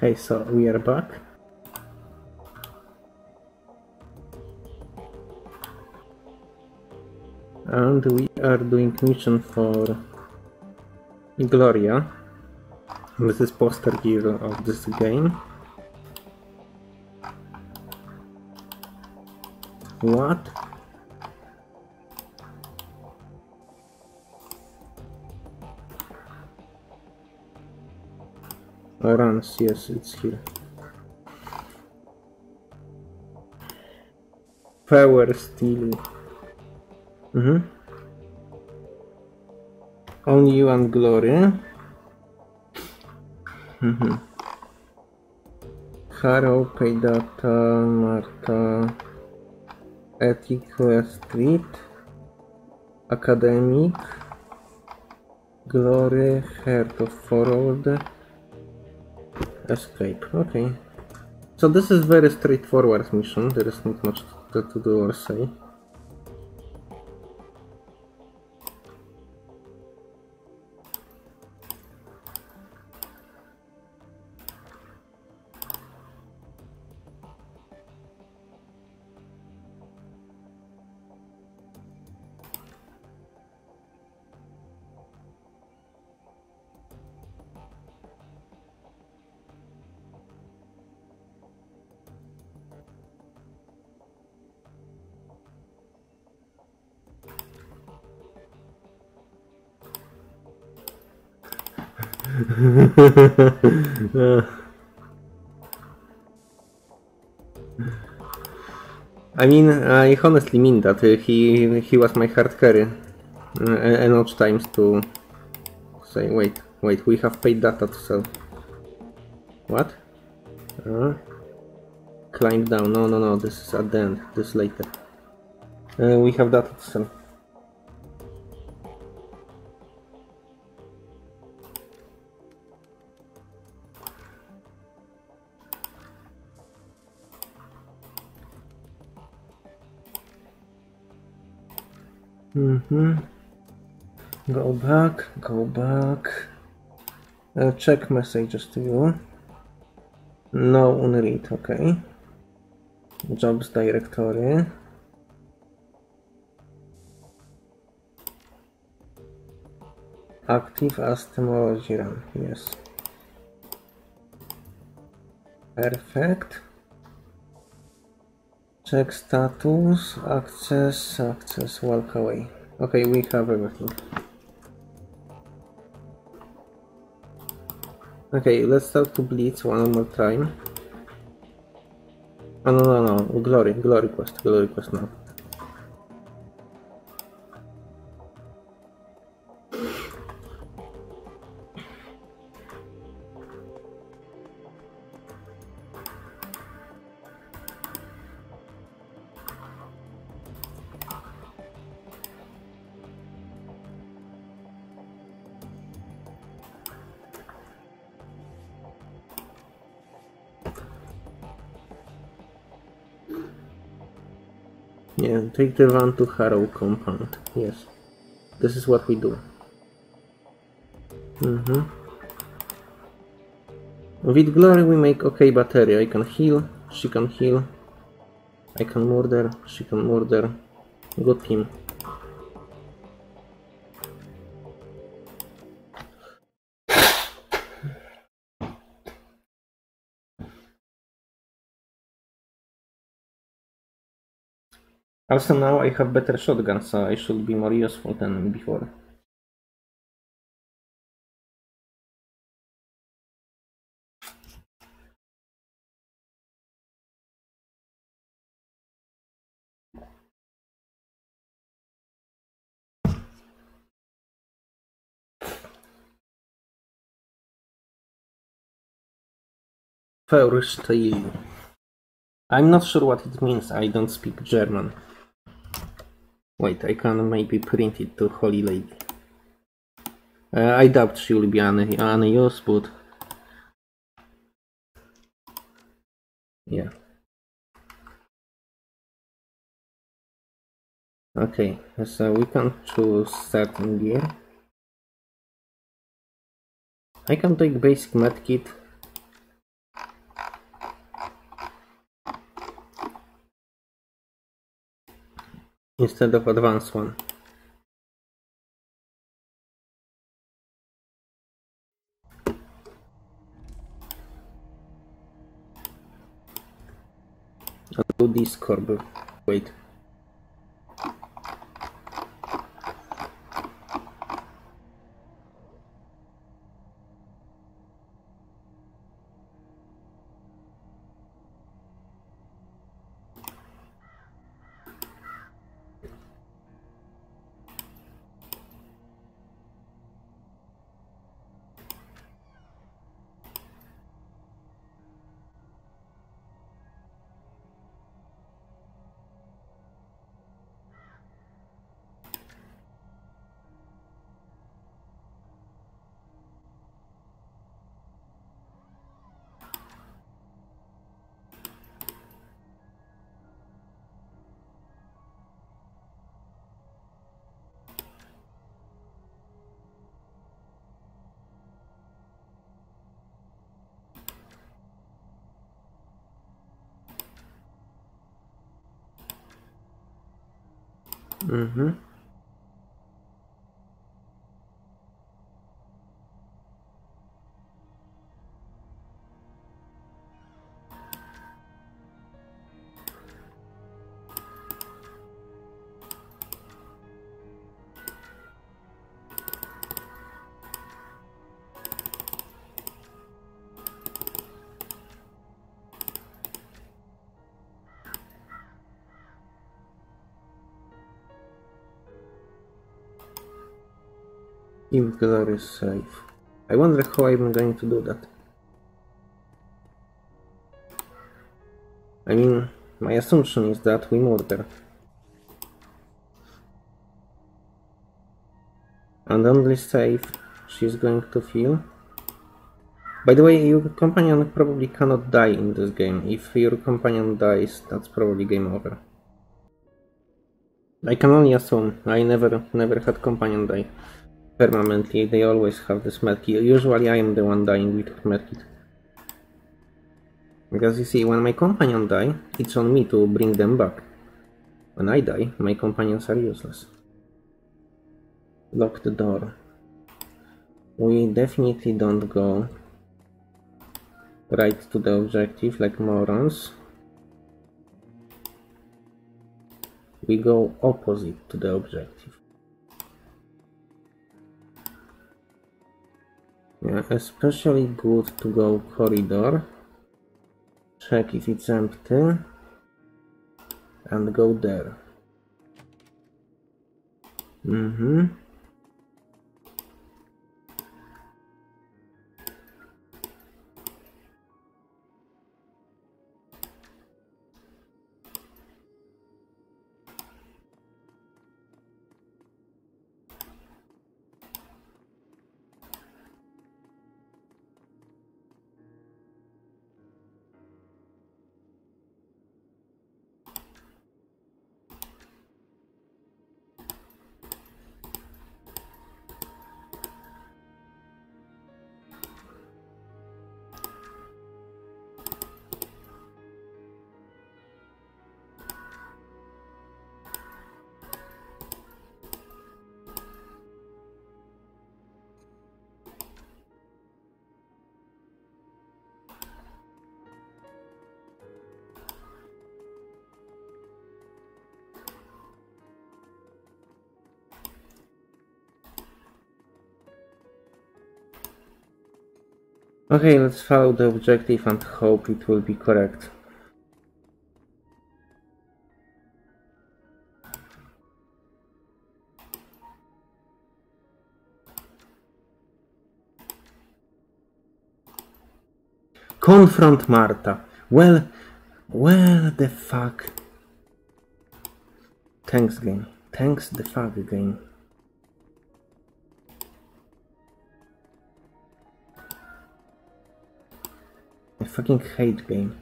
Okay, so we are back. And we are doing mission for Gloria. This is poster gear of this game. What? Runs, yes, it's here. Power stealing. Only you and Gloria. Harrow, Paydata, Marta, Ethic, Street, Academic, Glory, Heart of Forward, Escape. Okay. So this is very straightforward mission. There is not much to do or say. I mean, I honestly mean that he was my hard carry enough times to say, wait, we have paid data to sell. What? Climb down. No, this is at the end. This is later. We have data to sell. Go back. Check messages to you. No unread, okay. Jobs directory. Active as Temology run, yes. Perfect. Check status, access, walk away. Okay, we have everything. Okay, let's start to Blitz one more time. Oh, no, Glory quest now. Yeah, take the van to Harrow compound. Yes, this is what we do. With Glory we make okay battery. I can heal, she can heal. I can murder, she can murder. Good team. Also now I have better shotgun, so I should be more useful than before. Verstehe. I'm not sure what it means, I don't speak German. Wait, I can maybe print it to Holy Lady. I doubt she will be any use, but... yeah. Okay, so we can choose certain gear. I can take basic medkit. instead of advanced one. I'll do Discord. Wait. Mm-hmm. If Glory is safe. I wonder how I'm going to do that. I mean, my assumption is that we murder. And only safe she's going to feel. By the way, your companion probably cannot die in this game. If your companion dies, that's probably game over. I can only assume. I never had companion die permanently. They always have this medkit. Usually I am the one dying with medkit. Because you see, when my companion die, it's on me to bring them back. When I die, my companions are useless. Lock the door. We definitely don't go right to the objective like morons. We go opposite to the objective. Yeah, especially good to go corridor. Check if it's empty. And go there. Mm-hmm. Okay, let's follow the objective and hope it will be correct. Confront Marta. Well, the fuck. Thanks, game. Thanks the fuck, game. I fucking hate game.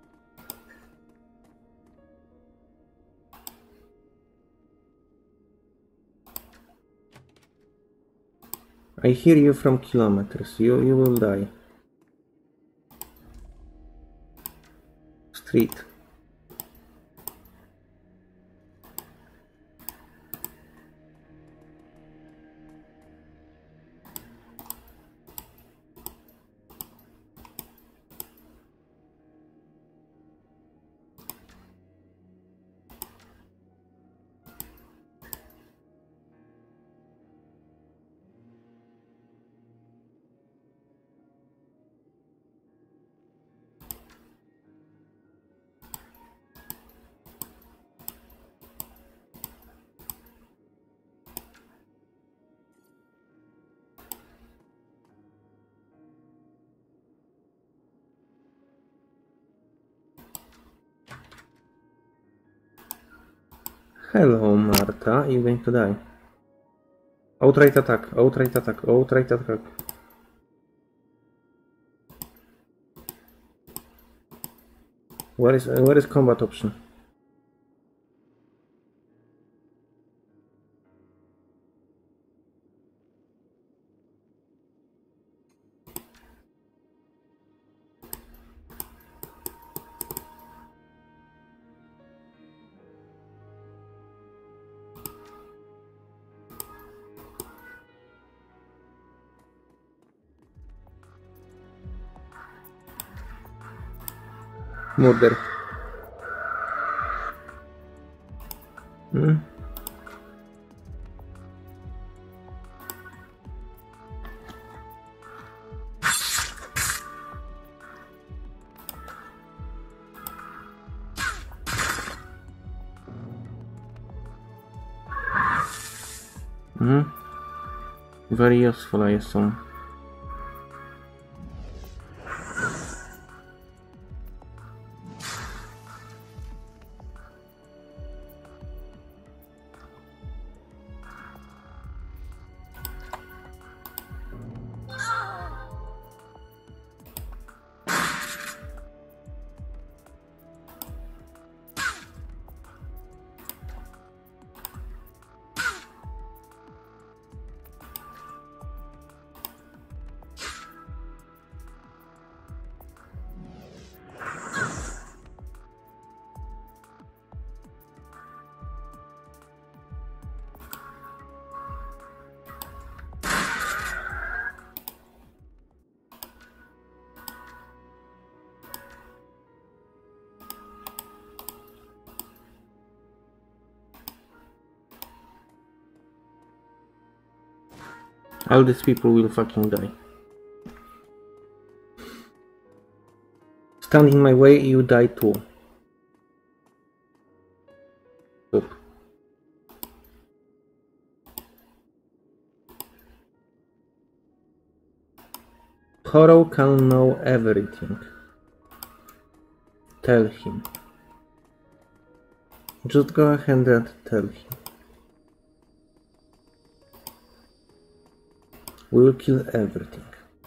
I hear you from kilometers. You will die. Street. Hello, Marta. You're going to die. Outright attack. Outright attack. Outright attack. Where is combat option? Murder. Very useful, I assume. All these people will fucking die. Stand in my way, you die too. Oop. Horo can know everything. Tell him. Just go ahead and tell him. We will kill everything.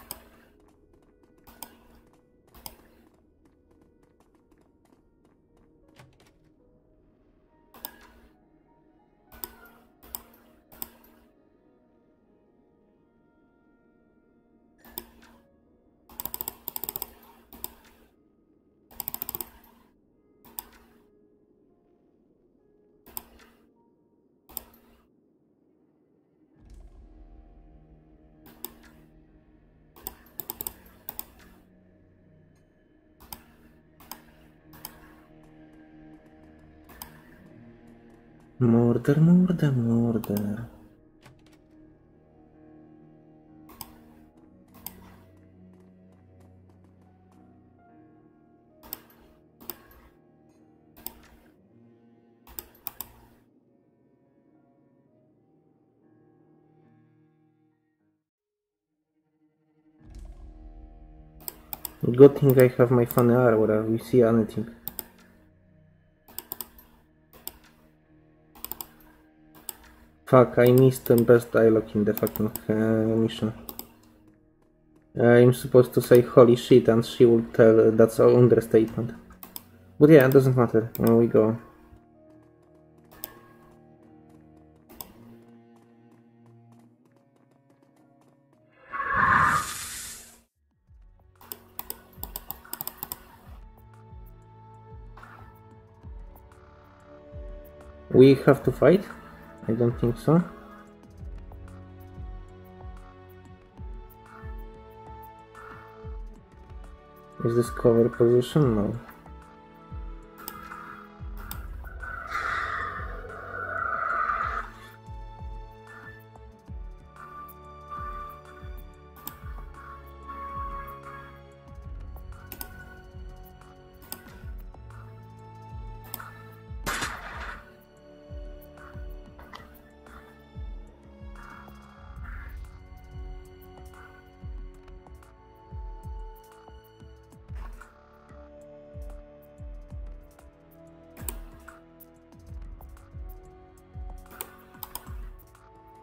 Murder, murder, murder. Good thing I have my funny aura, we see anything. Fuck, I missed the best dialogue in the fucking mission. I'm supposed to say holy shit and she will tell that's an understatement. But yeah, it doesn't matter. There we go. We have to fight? I don't think so. Is this cover position? No.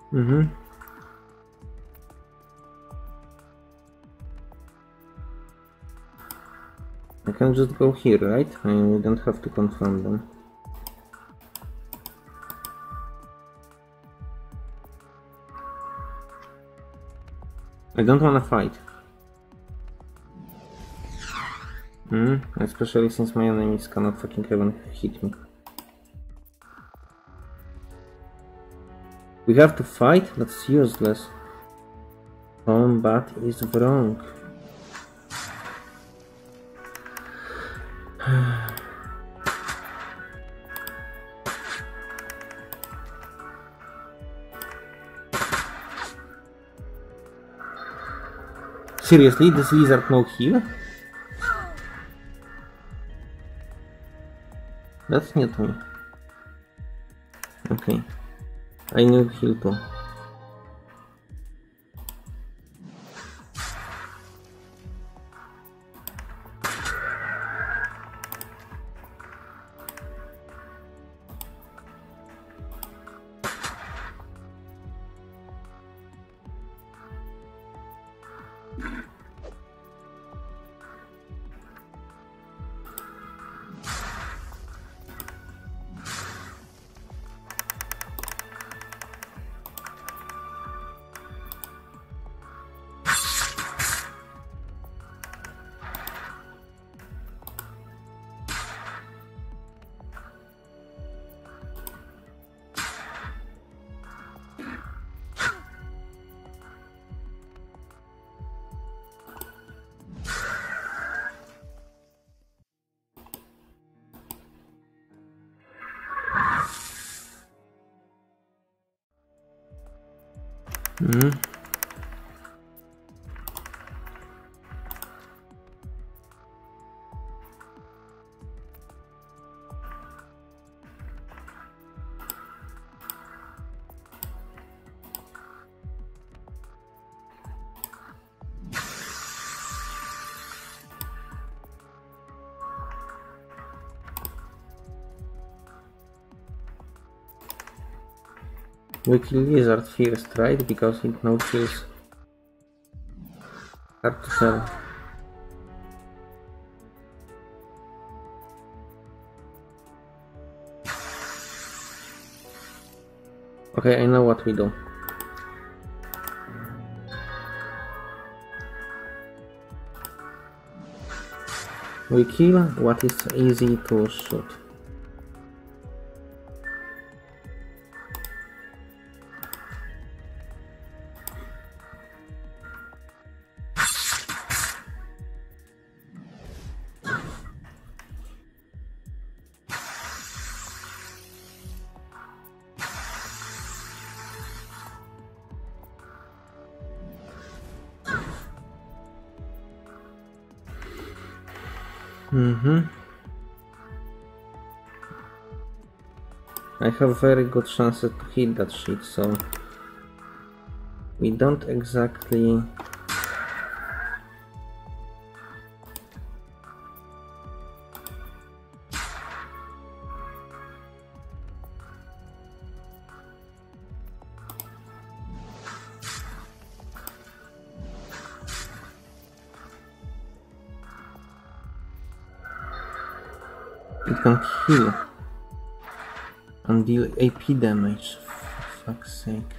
Mm-hmm. I can just go here, right? I don't have to confront them. I don't wanna fight. Especially since my enemies cannot fucking even hit me. We have to fight? That's useless. Combat is wrong. Seriously, this lizard no heal? That's new to me. Okay. I knew heal too. We kill lizard first, right? Because it no kills. Hard to tell. Okay, I know what we do. We kill what is easy to shoot. I have very good chances to hit that shit, so we don't exactly. It can heal and deal AP damage, for fuck's sake.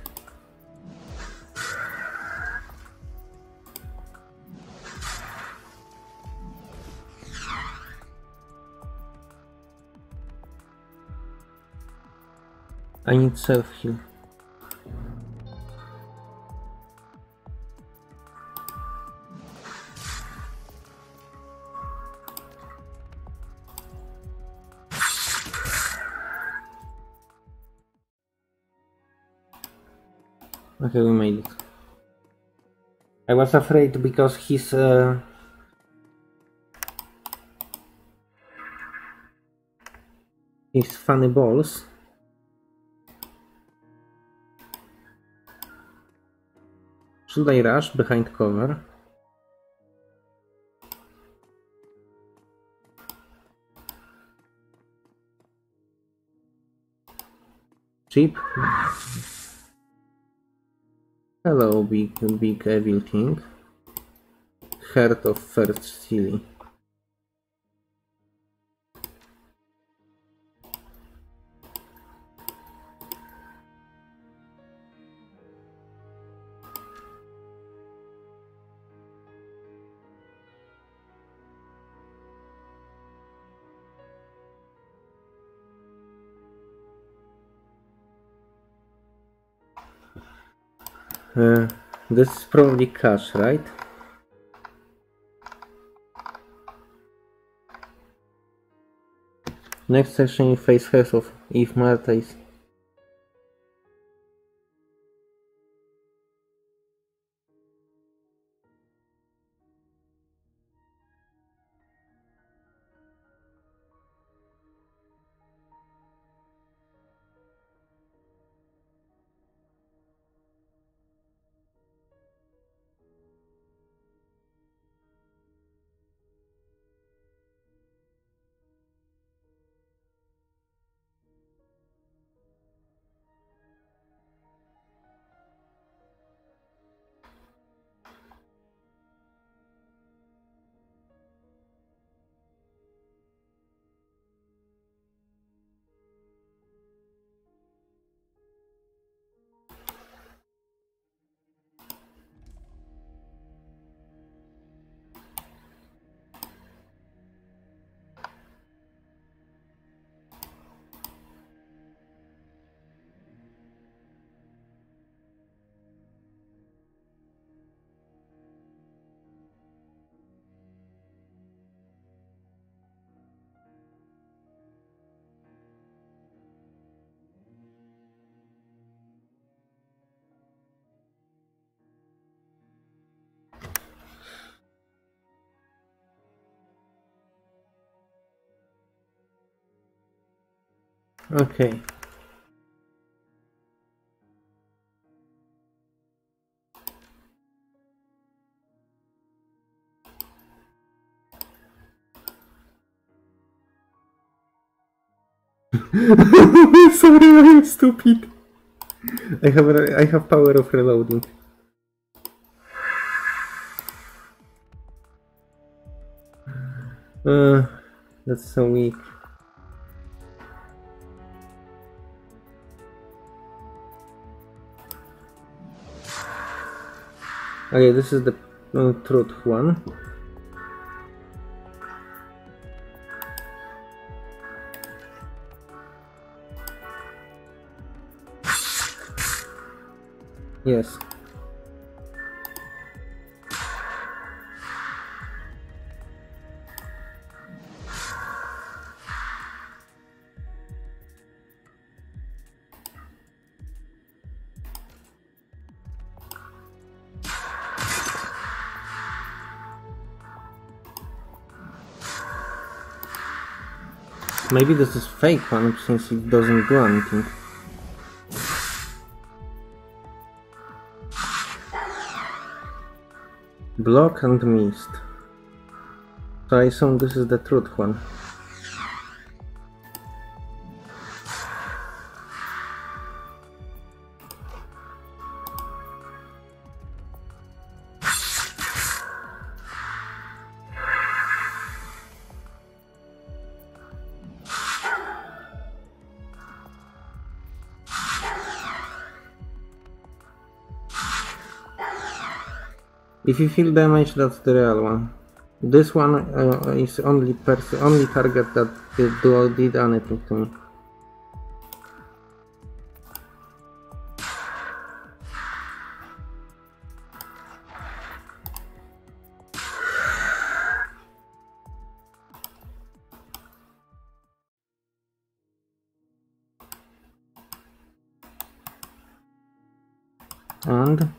I need self-heal. Okay, we made it. I was afraid because his funny balls. Should I rush behind cover? Cheap? Hello, big evil thing. Heart of first silly. This is probably cash, right? Next session you face Health of if Marta is... Okay. Sorry, I am stupid. I have power of reloading. That's so weak. Okay, this is the truth one. Yes. Maybe this is fake one since it doesn't do anything. Block and mist. So I assume this is the truth one. If you feel damage, that's the real one. This one is only target that did anything to me. And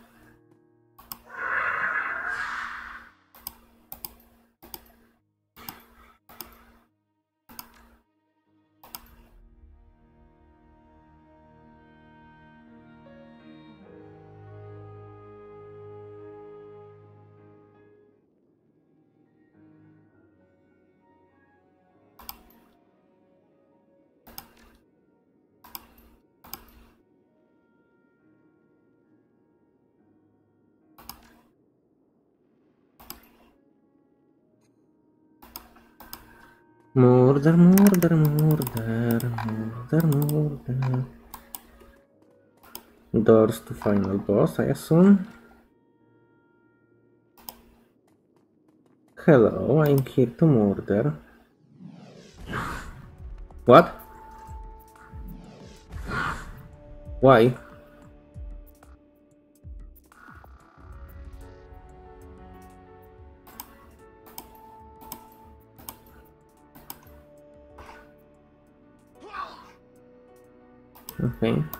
Murder, murder, murder, murder, murder. Doors to final boss, I assume. Hello, I'm here to murder. What? Why? Okay.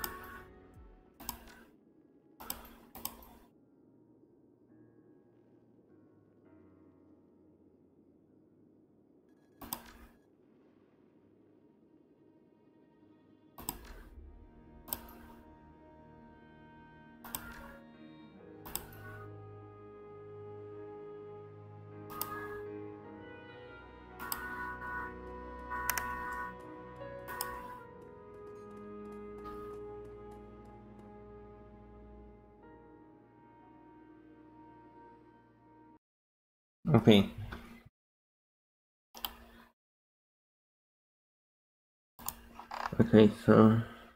Okay. Okay, so...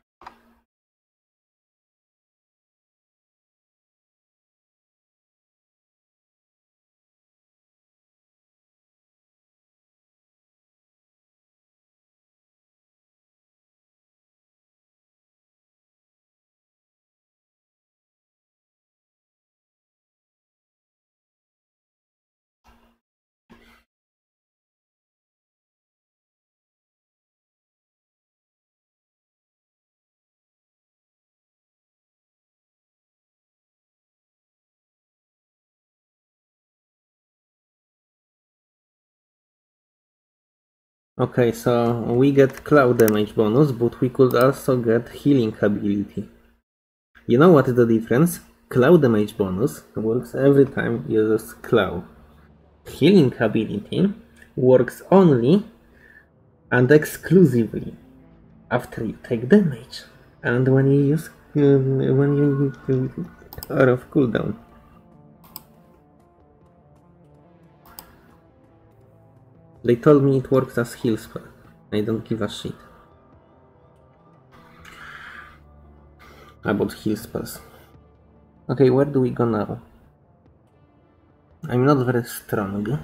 Okay, so we get cloud damage bonus, but we could also get healing ability. You know what is the difference? Cloud damage bonus works every time you use cloud. Healing ability works only and exclusively after you take damage and when you use when you are off cooldown. They told me it works as heal spell. I don't give a shit about heal spells. Okay, where do we go now? I'm not very strong.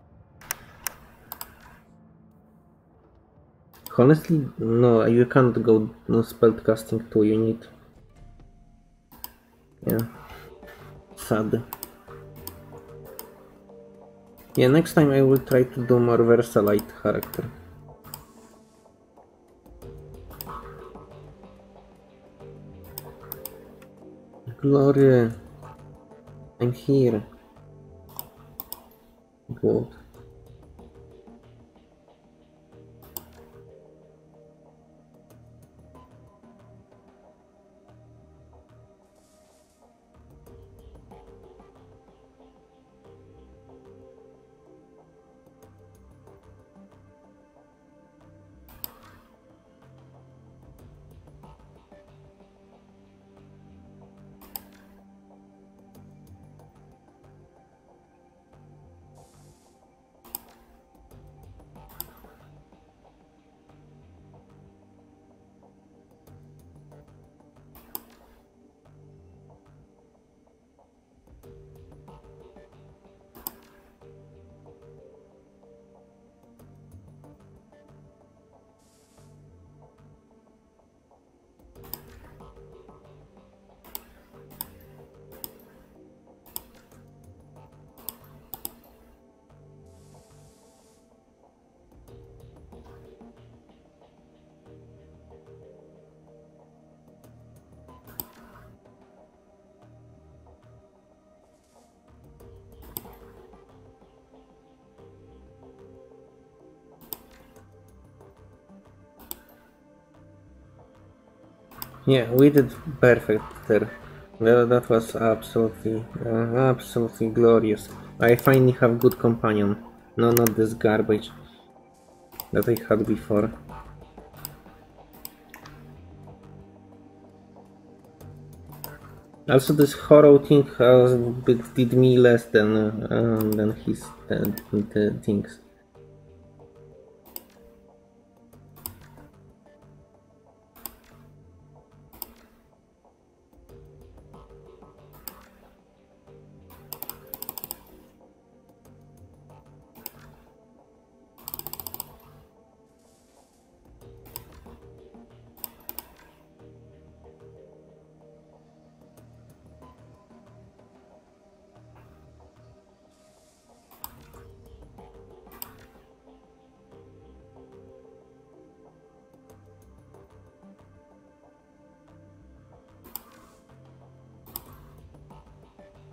Honestly, no, you can't go spellcasting too, you need... Yeah. Sad. Yeah, next time I will try to do more Versalite character. Gloria, I'm here. Good. Yeah, we did perfect there. That was absolutely glorious. I finally have good companion. No, not this garbage that I had before. Also, this horror thing did me less than his the things.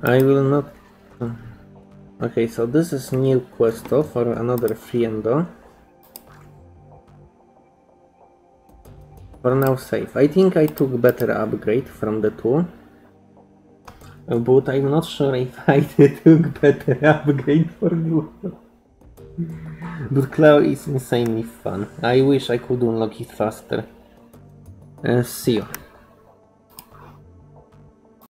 I will not... Okay, so this is new questo for another friendo. For now safe. I think I took better upgrade from the two. But I'm not sure if I took better upgrade for you. But Claw is insanely fun. I wish I could unlock it faster. See you.